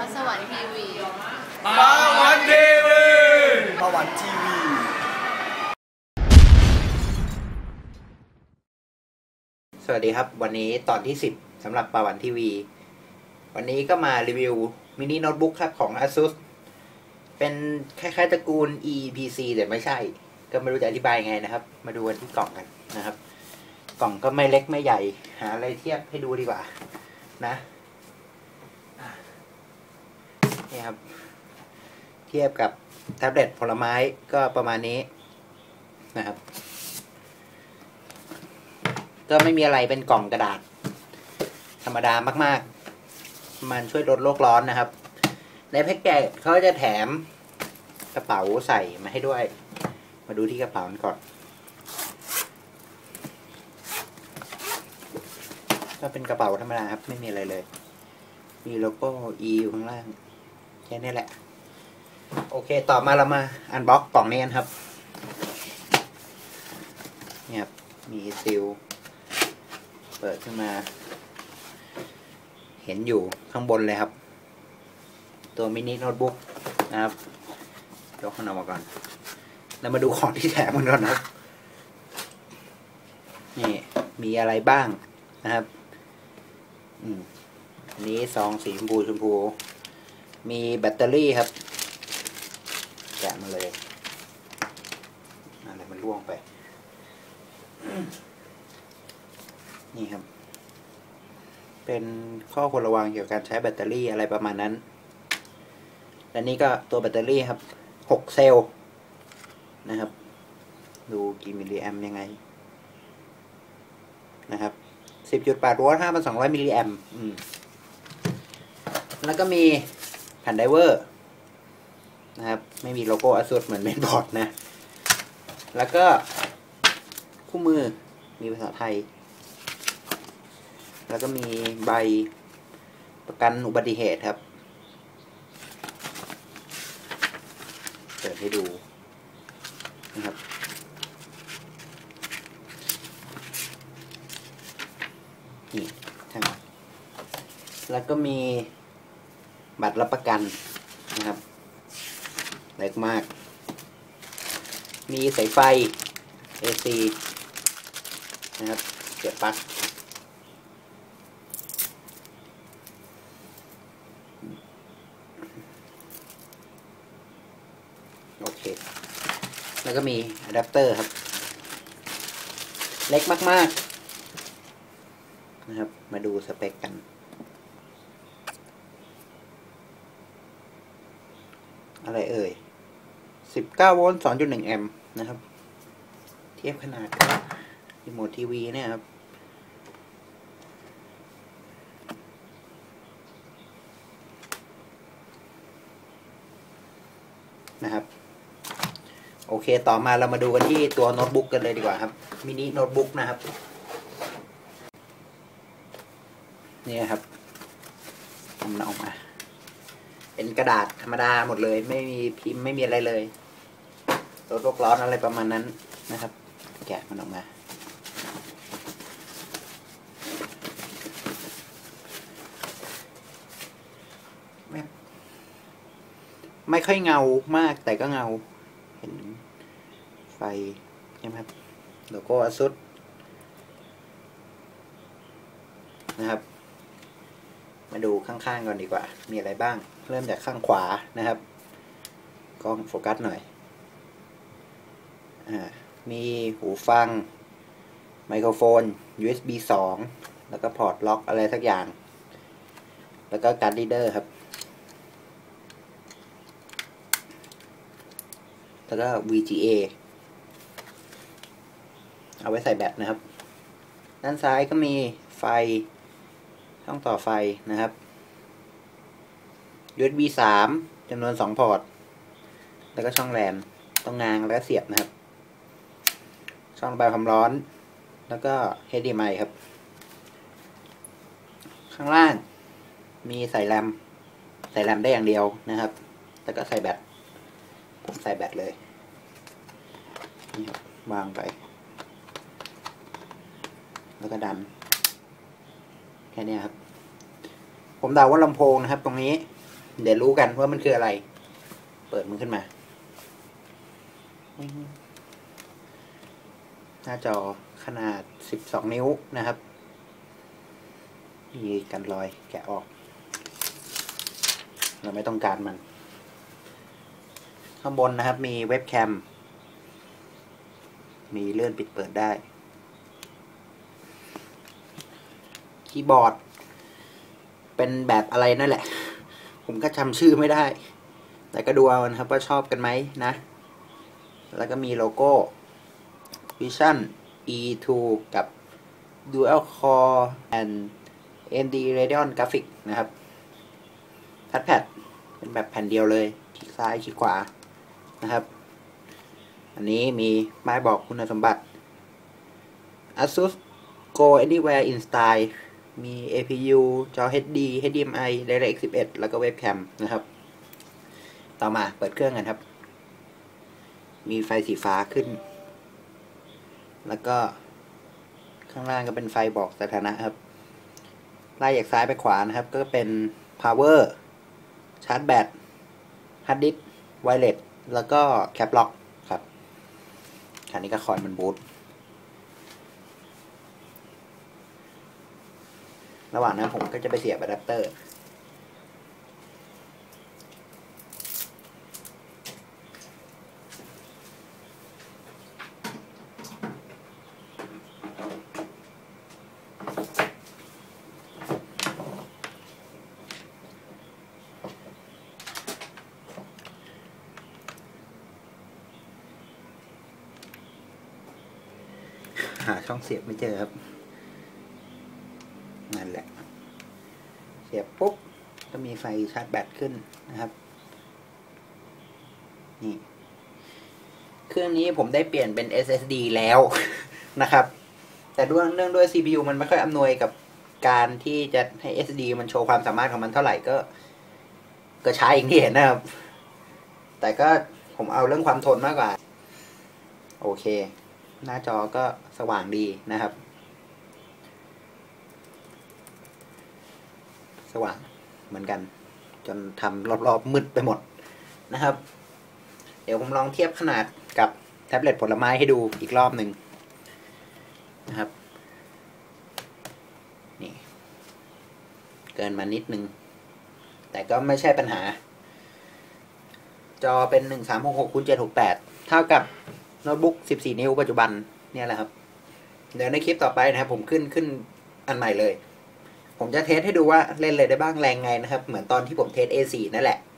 พัสวรรค์ทีวีปาวันทีวีปาวันทีวีสวัสดีครับวันนี้ตอนที่10สำหรับปาวันทีวีวันนี้ก็มารีวิวมินิโน้ตบุ๊กครับของ ASUS เป็นคล้ายๆตระกูล EPC แต่ไม่ใช่ก็ไม่รู้จะอธิบายไงนะครับมาดูกันที่กล่องกันนะครับกล่องก็ไม่เล็กไม่ใหญ่หาอะไรเทียบให้ดูดีกว่านะนี่ครับเทียบกับแท็บเล็ตผลไม้ก็ประมาณนี้นะครับก็ไม่มีอะไรเป็นกล่องกระดาษธรรมดามากๆมันช่วยลดโลกร้อนนะครับในแพ็กเกจเขาจะแถมกระเป๋าใส่มาให้ด้วยมาดูที่กระเป๋าก่อนก็เป็นกระเป๋าธรรมดาครับไม่มีอะไรเลยมีโลโก้ E อยู่ข้างล่างแค่นี้แหละโอเคต่อมาเรามาอันบ็อกกล่องนี้กันครับเนี่ยครับมีซีลเปิดขึ้นมาเห็นอยู่ข้างบนเลยครับตัวมินิโน้ตบุ๊กนะครับยกขึ้นมาก่อนแล้วมาดูของที่แถมกันก่อนนะนี่มีอะไรบ้างนะครับอันนี้ซองสีชมพูมีแบตเตอรี่ครับแกะมาเลยอะไรมันร่วงไปนี่ครับเป็นข้อควรระวังเกี่ยวกับการใช้แบตเตอรี่อะไรประมาณนั้นและนี่ก็ตัวแบตเตอรี่ครับ6เซลล์นะครับดูกี่มิลลิแอมยังไงนะครับ 10.8 โวลต์ 5,200 มิลลิแอมแล้วก็มีแผ่นไดเวอร์นะครับไม่มีโลโก้ ASUS เหมือนเมนบอร์ดนะแล้วก็คู่มือมีภาษาไทยแล้วก็มีใบประกันอุบัติเหตุครับเปิดให้ดูนะครับนี่แล้วก็มีบัตรรับประกันนะครับเล็กมากมีสายไฟ AC นะครับเสียบปลั๊กโอเคแล้วก็มีอะแดปเตอร์ครับเล็กมากๆนะครับมาดูสเปคกันอะไรเอ่ย19 โวลต์ 2.1 แอมป์นะครับเทียบขนาดกับรีโมททีวีเนี่ยครับนะครับโอเคต่อมาเรามาดูกันที่ตัวโน้ตบุ๊กกันเลยดีกว่าครับมินิโน้ตบุ๊กนะครับนี่ครับทำมันออกมาเป็นกระดาษธรรมดาหมดเลยไม่มีพิมพ์ไม่มีอะไรเลยลดโลกร้อนอะไรประมาณนั้นนะครับแกะมันออกมาไม่ค่อยเงามากแต่ก็เงาเห็นไฟใช่ไหมครับโลโก้ ASUS นะครับมาดูข้างๆก่อนดีกว่ามีอะไรบ้างเริ่มจากข้างขวานะครับกล้องโฟกัสหน่อยมีหูฟังไมโครโฟน USB 2แล้วก็พอร์ตล็อกอะไรสักอย่างแล้วก็การ์ดรีดเดอร์ครับแล้วก็ VGA เอาไว้ใส่แบตนะครับด้านซ้ายก็มีไฟช่องต่อไฟนะครับ USB 3จำนวน2พอร์ตแล้วก็ช่องแรมตรงงางแล้วก็เสียบนะครับช่องระบายความร้อนแล้วก็ HDMI ครับข้างล่างมีใส่แรมได้อย่างเดียวนะครับแล้วก็ใส่แบตผมใส่แบตเลยนี่ครับวางไปแล้วก็ดันแค่นี้ครับผมเดาว่าลำโพงนะครับตรงนี้เดี๋ยวรู้กันว่ามันคืออะไร เปิดมันขึ้นมา หน้าจอขนาด12 นิ้วนะครับมีกันรอยแกะออก เราไม่ต้องการมัน ข้างบนนะครับมีเว็บแคมมีเลื่อนปิดเปิดได้ คีย์บอร์ดเป็นแบบอะไรนั่นแหละ ผมก็จำชื่อไม่ได้ แต่ก็ดูเอานะครับว่าชอบกันไหมนะ แล้วก็มีโลโก้ Vision E2 กับ Dual Core and AMD Radeon Graphics นะครับทัชแพดเป็นแบบแผ่นเดียวเลยคลิกซ้ายคลิกขวานะครับ อันนี้มีป้ายบอกคุณสมบัติ ASUS Go Anywhere in Style มี APU จอ HD HDMI DirectX 11 แล้วก็เว็บแคมนะครับ ต่อมาเปิดเครื่องกันครับ มีไฟสีฟ้าขึ้น แล้วก็ข้างล่างก็เป็นไฟบอกสถานะครับไล่จากซ้ายไปขวานะครับก็เป็น power ชาร์จแบต hard disk wireless แล้วก็ cap lock ครับอันนี้ก็คอยมันบูตระหว่างนั้นผมก็จะไปเสียบอะแดปเตอร์หาช่องเสียบไม่เจอครับนั่นแหละเสียบปุ๊บก็มีไฟชาร์จแบตขึ้นนะครับนี่เครื่องนี้ผมได้เปลี่ยนเป็น SSD แล้วนะครับแต่เนื่องด้วย CPU มันไม่ค่อยอำนวยกับการที่จะให้ SSD มันโชว์ความสามารถของมันเท่าไหร่ก็ใช้อย่างที่เห็นนะครับแต่ก็ผมเอาเรื่องความทนมากกว่าโอเคหน้าจอก็สว่างดีนะครับ สว่างเหมือนกันจนทำรอบๆมืดไปหมดนะครับเดี๋ยวผมลองเทียบขนาดกับแท็บเล็ตผลไม้ให้ดูอีกรอบหนึ่งนะครับนี่เกินมานิดนึงแต่ก็ไม่ใช่ปัญหาจอเป็น1366x768เท่ากับโน้ตบุ๊ก14 นิ้วปัจจุบันเนี่ยแหละครับเดี๋ยวในคลิปต่อไปนะครับผมขึ้นอันใหม่เลยผมจะเทสให้ดูว่าเล่นเลยได้บ้างแรงไงนะครับเหมือนตอนที่ผมเทส A4 นั่นแหละ